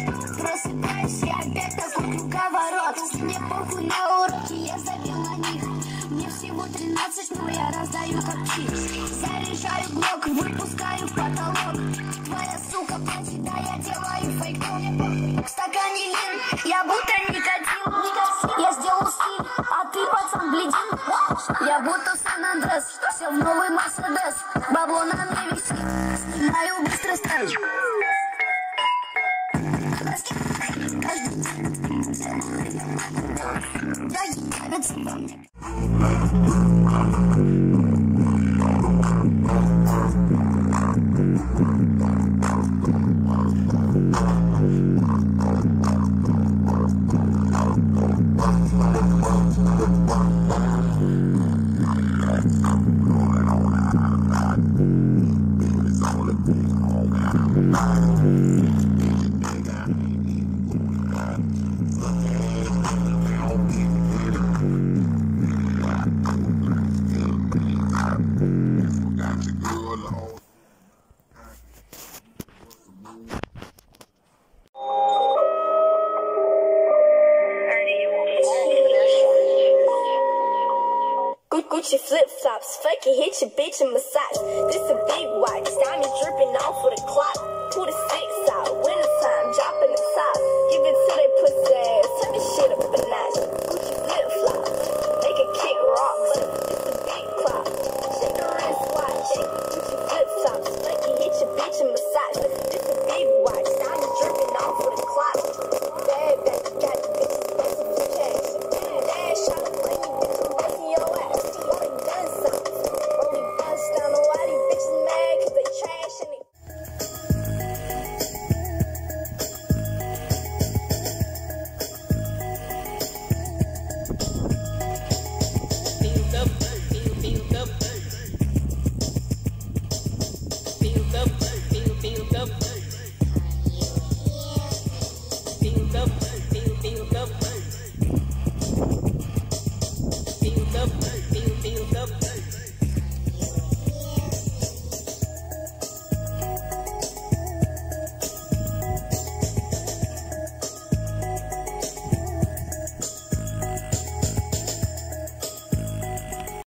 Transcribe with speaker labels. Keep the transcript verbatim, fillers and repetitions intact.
Speaker 1: Просыпаюсь, я опять такой круговорот. Мне похуй на уроки, я забил на них. Мне всего тринадцать, но я раздаю как чипс. Заряжаю блок, выпускаю в потолок. Твоя сука платит, да я делаю фейк. В стакане лин, я будто никотин. Я сделал стиль, а ты, пацан, бледин. Я будто Сан-Андрес, сел в новый Мерседес. Бабло на мне висит, снимаю быстро стресс.
Speaker 2: Gucci flip-flops, fuck it, hit your bitch and massage. This a big watch, diamond dripping off of the clock. Pull the six out, winter time,